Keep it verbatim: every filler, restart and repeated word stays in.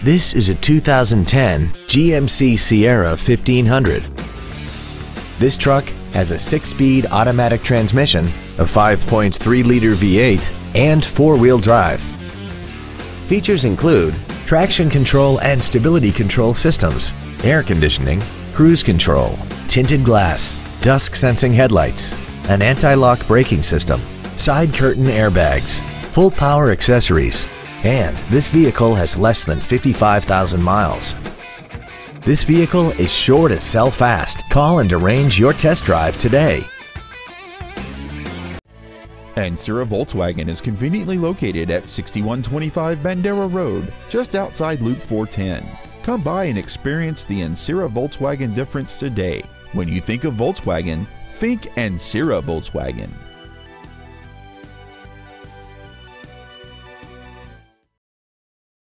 This is a two thousand ten G M C Sierra fifteen hundred. This truck has a six-speed automatic transmission, a five point three liter V eight, and four-wheel drive. Features include traction control and stability control systems, air conditioning, cruise control, tinted glass, dusk-sensing headlights, an anti-lock braking system, side curtain airbags, full power accessories, and this vehicle has less than fifty-five thousand miles. This vehicle is sure to sell fast. Call and arrange your test drive today. Ancira Volkswagen is conveniently located at sixty-one twenty-five Bandera Road, just outside Loop four ten. Come by and experience the Ancira Volkswagen difference today. When you think of Volkswagen, think Ancira Volkswagen.